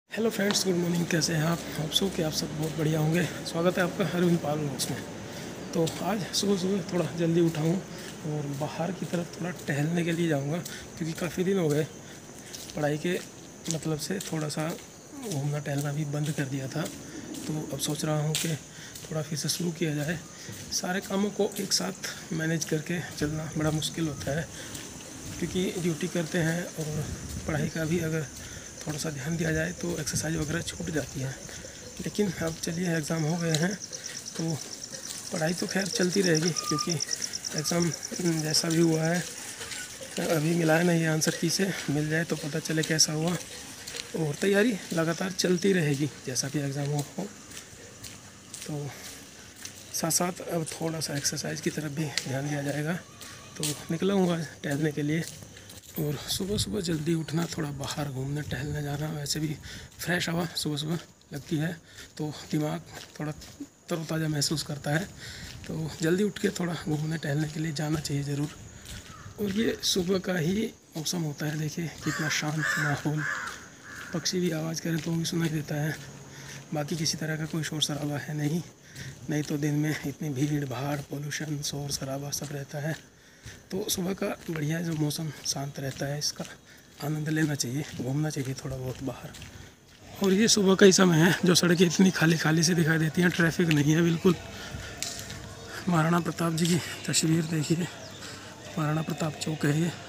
Hello friends, good morning. कैसे हैं आप? होप सो कि आप सब बहुत बढ़िया होंगे। स्वागत है आपका अरविंद पाल व्लॉग्स में। तो आज सुबह सुबह थोड़ा जल्दी उठा हूँ और बाहर की तरफ थोड़ा टहलने के लिए जाऊँगा, क्योंकि काफ़ी दिन हो गए पढ़ाई के मतलब से थोड़ा सा घूमना टहलना भी बंद कर दिया था। तो अब सोच रहा हूँ कि थोड़ा फिर से शुरू किया जाए। सारे कामों को एक साथ मैनेज करके चलना बड़ा मुश्किल होता है, क्योंकि ड्यूटी करते हैं और पढ़ाई का भी अगर थोड़ा सा ध्यान दिया जाए तो एक्सरसाइज वगैरह छूट जाती है। लेकिन अब चलिए, एग्ज़ाम हो गए हैं तो पढ़ाई तो खैर चलती रहेगी, क्योंकि एग्ज़ाम जैसा भी हुआ है अभी मिला है नहीं आंसर की से, मिल जाए तो पता चले कैसा हुआ। और तैयारी लगातार चलती रहेगी जैसा भी एग्ज़ाम हो। तो साथ साथ अब थोड़ा सा एक्सरसाइज की तरफ भी ध्यान दिया जाएगा। तो निकला हूँ आज टहलने के लिए। और सुबह सुबह जल्दी उठना, थोड़ा बाहर घूमने टहलने जाना, वैसे भी फ्रेश हवा सुबह सुबह लगती है तो दिमाग थोड़ा तरोताज़ा महसूस करता है। तो जल्दी उठ के थोड़ा घूमने टहलने के लिए जाना चाहिए ज़रूर। और ये सुबह का ही मौसम होता है, देखिए कितना शांत माहौल, पक्षी भी आवाज़ करें तो भी सुनाई देता है। बाकी किसी तरह का कोई शोर शराबा है नहीं तो दिन में इतनी भीड़ भाड़, पोल्यूशन, शोर शराबा सब रहता है। तो सुबह का बढ़िया जो मौसम शांत रहता है, इसका आनंद लेना चाहिए, घूमना चाहिए थोड़ा बहुत बाहर। और ये सुबह का ही समय है जो सड़कें इतनी खाली खाली से दिखाई देती हैं, ट्रैफिक नहीं है बिल्कुल। महाराणा प्रताप जी की तस्वीर देखिए, महाराणा प्रताप चौक है ये।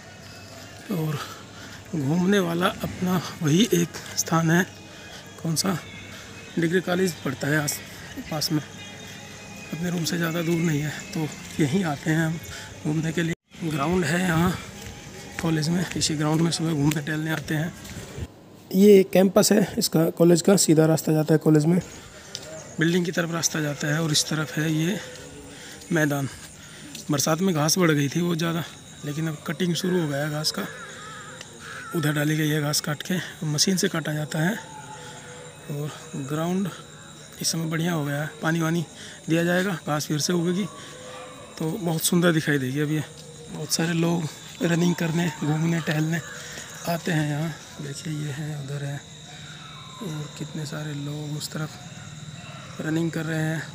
और घूमने वाला अपना वही एक स्थान है, कौन सा, डिग्री कॉलेज पड़ता है आस पास में, अपने रूम से ज़्यादा दूर नहीं है। तो यहीं आते हैं हम घूमने के लिए। ग्राउंड है यहाँ कॉलेज में, इसी ग्राउंड में सुबह घूमने टहलने आते हैं। ये कैंपस है इसका, कॉलेज का सीधा रास्ता जाता है कॉलेज में, बिल्डिंग की तरफ रास्ता जाता है। और इस तरफ है ये मैदान। बरसात में घास बढ़ गई थी बहुत ज़्यादा, लेकिन अब कटिंग शुरू हो गया है घास का। उधर डाली गई है घास, काट के मशीन से काटा जाता है। और ग्राउंड इस समय बढ़िया हो गया है, पानी वानी दिया जाएगा, घास फिर से उगेगी तो बहुत सुंदर दिखाई देगी। अब ये बहुत सारे लोग रनिंग करने, घूमने टहलने आते हैं यहाँ। देखिए ये है, उधर है, और कितने सारे लोग उस तरफ रनिंग कर रहे हैं।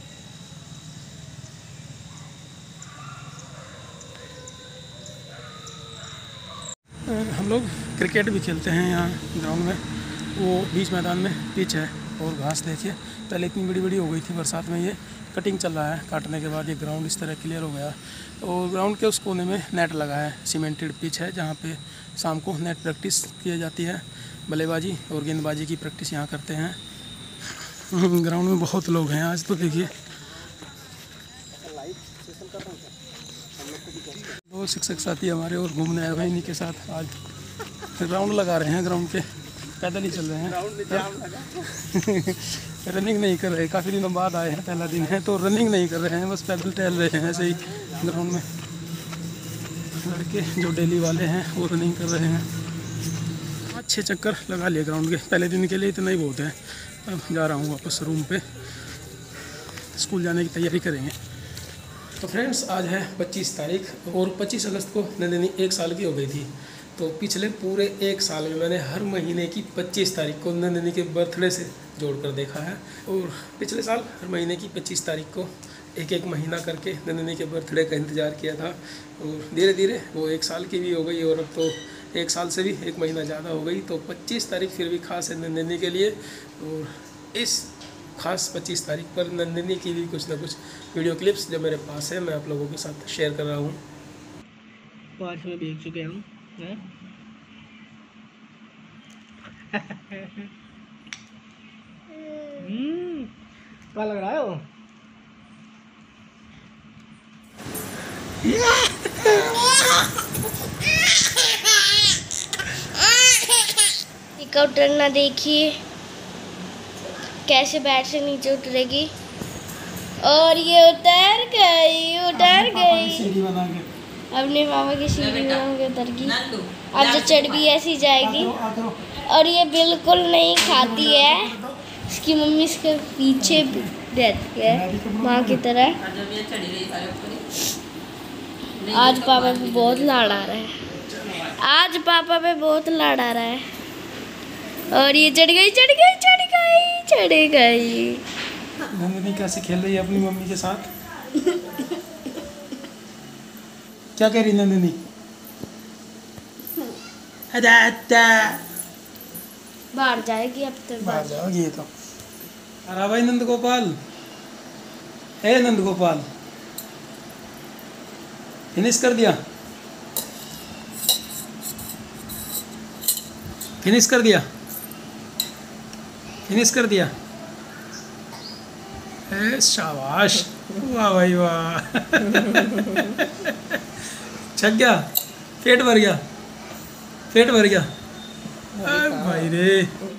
हम लोग क्रिकेट भी खेलते हैं यहाँ ग्राउंड में। वो बीच मैदान में पिच है और घास देखिए, पहले इतनी बड़ी बड़ी हो गई थी, बरसात में ये कटिंग चल रहा है, काटने के बाद ये ग्राउंड इस तरह क्लियर हो गया। और ग्राउंड के उस कोने में नेट लगा है, सीमेंटेड पिच है, जहाँ पे शाम को नेट प्रैक्टिस की जाती है। बल्लेबाजी और गेंदबाजी की प्रैक्टिस यहाँ करते हैं। ग्राउंड में बहुत लोग हैं आज, तो देखिए दो शिक्षक साथी हमारे और घूमने आए हुए, इन्हीं के साथ आज राउंड लगा रहे हैं ग्राउंड के। पैदल ही चल रहे हैं, रनिंग नहीं कर रहे, काफ़ी दिनों बाद आए हैं, पहला दिन है तो रनिंग नहीं कर रहे हैं, बस पैदल टहल रहे हैं ऐसे ही ग्राउंड में। लड़के जो डेली वाले हैं वो रनिंग कर रहे हैं। 5-6 चक्कर लगा लिए ग्राउंड के, पहले दिन के लिए इतना ही बहुत है। अब जा रहा हूँ वापस रूम पे, स्कूल जाने की तैयारी करेंगे। तो फ्रेंड्स, आज है 25 तारीख और 25 अगस्त को नंदिनी 1 साल की हो गई थी। तो पिछले पूरे 1 साल में मैंने हर महीने की 25 तारीख को नंदिनी के बर्थडे से जोड़कर देखा है। और पिछले साल हर महीने की 25 तारीख को एक महीना करके नंदिनी के बर्थडे का इंतज़ार किया था। और धीरे धीरे वो 1 साल की भी हो गई, और अब तो 1 साल से भी 1 महीना ज़्यादा हो गई। तो 25 तारीख फिर भी खास है नंदिनी के लिए। और इस खास 25 तारीख पर नंदिनी की भी कुछ ना कुछ वीडियो क्लिप्स जो मेरे पास है, मैं आप लोगों के साथ शेयर कर रहा हूँ। 5 में भीग चुके हम हैं। क्या लग रहा है वो? उतरना देखिए कैसे बेड से नीचे उतरेगी। और ये उतर गई अपने पापा की सीढ़ी बना के उतर गई। अब जो चढ़ भी ऐसी जाएगी। और ये बिल्कुल नहीं खाती है, इसकी मम्मी इसके पीछे रहती है माँ की तरह। आज पापा पे बहुत लाड़ आ रहा है, आज पापा पे बहुत लाड़ आ रहा है। और ये चढ़ गई चढ़ गई चढ़ गई चढ़ गई। नंदिनी कैसे खेल रही है अपनी मम्मी के साथ? क्या कह रही नंदिनी? बाहर जाएगी अब तो। बाहर जाओगी ये तो। अरे भाई नंद गोपाल, हे नंद गोपाल, फिनिश कर दिया? फिनिश कर दिया? फिनिश कर दिया? ए शाबाश, वाह भाई वाह। छक गया, पेट भर गया, पेट भर गया। भाई रे।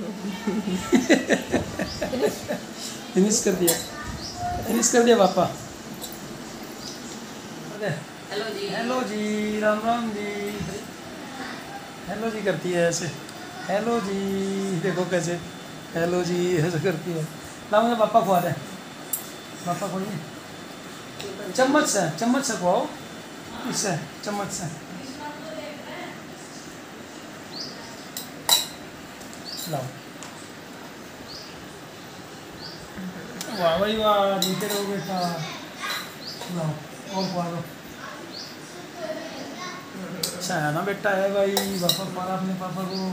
फिनिश कर दिया, फिनिश कर दिया पापा। Hello ji, hello ji, Ram Ram ji. Hello ji करती है ऐसे, हेलो जी, देखो कैसे हेलो जी ऐसे करती है। ना मुझे पापा खुआ दे, पापा खोलिए। चम्मच से खुआओ, इससे चम्मच से लाओ। वाह भाई वाह, जीते रहो बेटा। लाओ और खुआ दो। अच्छा है ना बेटा, है भाई, पापा मारा अपने पापा को।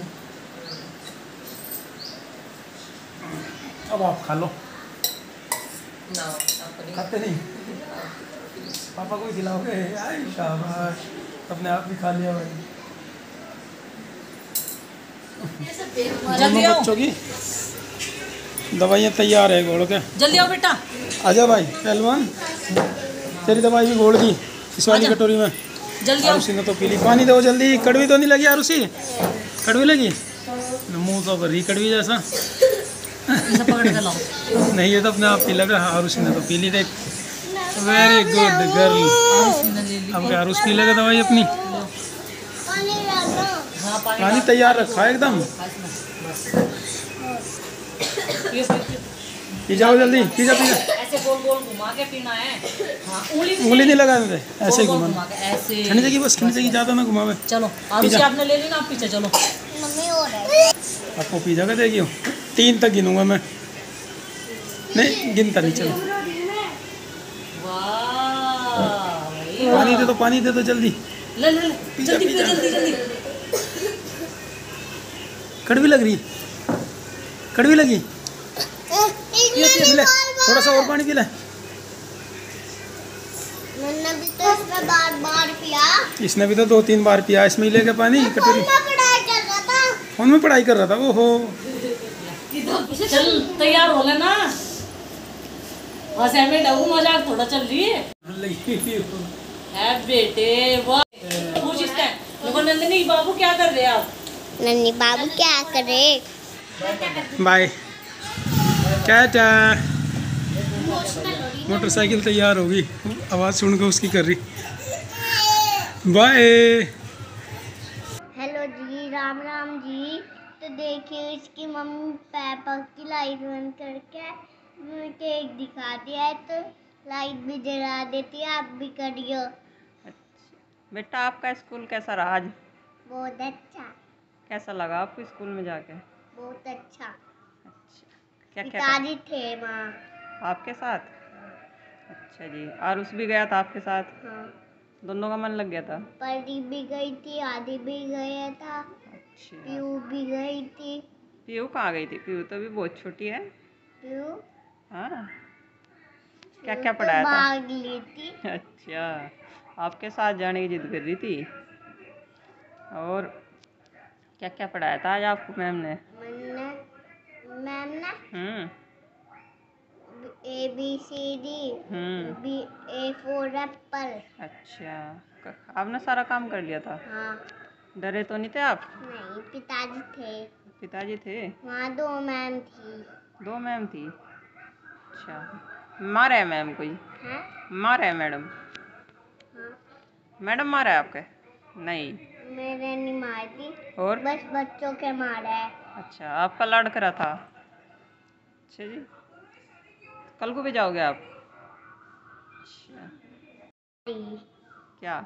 अब आप खा लो। ना आपको नहीं। खाते नहीं? पापा को भी खिलाओगे? आई शाबाश, अपने आप भी खा लिया भाई। जल्दी आओ, बच्चों की दवाइयाँ तैयार है घोड़ के। जल्दी आओ बेटा। आजा भाई पहलवान, तेरी दवाई भी घोड़ दी इस वाली आजा। कटोरी में। जल्दी आओ। आरुषि ने तो पी ली। पानी दो जल्दी। कड़वी तो नहीं लगी आरुषि? कड़वी लगी? मुंह तो भरी कड़वी जैसा। इसे पकड़ के लाओ। नहीं, ये तो अपने आप पी लगा। आरुषि ने तो पी ली। देख, वेरी गुड गर्ल। ने ले ली। अब क्या आरुष पी लेगा दवाई अपनी? हाँ पानी तैयार रखा है एकदम। ये पी जाओ जल्दी, पी जा पी जा। ऐसे गोल गोल घुमा के पीना है। हाँ, उंगली नहीं लगाने दे, ऐसे ही गोल गोल घुमा। घुमा के ऐसे। ठंडी जगह बस, ठंडी जगह ज़्यादा ना घुमावे। चलो आरुषि आपने ले ली ना, आप पीछे चलो। मम्मी हो रहा है। आपको पी जाएगा, देखियो 3 तक गिनूंगा मैं। नहीं गिनता नहीं, चलो। वाह, पानी दे दो, पानी दे दो जल्दी। ले ले ले, पीछा, जल्दी पीछा। जल्दी जल्दी। कड़वी लग रही? कड़वी लगी? पी ले, थोड़ा सा और पानी पी ले। मैंने भी तो इसमें बार बार पिया। इसने भी तो 2-3 बार पिया इसमें ही लेके पानी कटोरी। मैं पढ़ाई कर रहा था। फोन में पढ़ाई कर रहा था। ओहो, चल तैयार हो लेना। असाइनमेंट है, वो मजाक थोड़ा चल रही है। है बेटे, वाह। पूछ इससे, देखो नंदिनी बाबू क्या कर रहे हैं आप? नन्नी बाबू क्या करे? बाय टाटा। मोटरसाइकिल तैयार होगी, आवाज़ सुन के उसकी कर रही। बाय। हेलो जी, राम राम जी। तो देखिए इसकी मम्मी पापा की लाइट बंद करके केक दिखा दिया है, तो लाइट भी जला देती है। आप भी करियो। बेटा आपका स्कूल कैसा रहा आज? बहुत अच्छा, कैसा लगा आपको स्कूल में जाके? बहुत अच्छा। अच्छा, क्या क्या पिताजी थे वहाँ। आपके साथ? अच्छा जी, आरुष भी गया था आपके साथ? हाँ, दोनों का मन लग गया था? परी भी गई थी, आदि भी गया था, अच्छा, पीयू भी गई थी। पीयू कहाँ गई थी? पीयू तो भी बहुत छोटी है। पीयू हाँ, क्या पीयू क्या तो पढ़ाया था? भाग ली थी। अच्छा, आपके साथ जाने की जिद कर रही थी। और क्या क्या पढ़ाया था आज आपको मैम ने? मैम ने हम्म ABCD, हम्म। A for apple. अच्छा, आपने सारा काम कर लिया था? हाँ, डरे तो नहीं थे आप? नहीं, पिताजी थे पिताजी थे? वहाँ। 2 मैम थी। 2 मैम थी? अच्छा, मारा है मैम कोई? हैं? मारा है मैडम? हाँ, मैडम मारा है आपके? नहीं। मेरे नहीं मारती, और? बस बच्चों के मारा है। अच्छा, आपका लड़का था? अच्छा जी, कल को भी जाओगे आप? अच्छा, क्या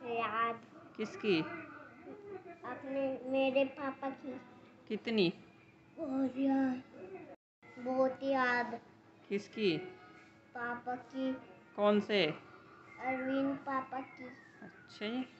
याद किसकी? अपने मेरे पापा की। कितनी? और यार बहुत याद। किसकी? पापा की। कौन से? अरविंद पापा की। अच्छा जी।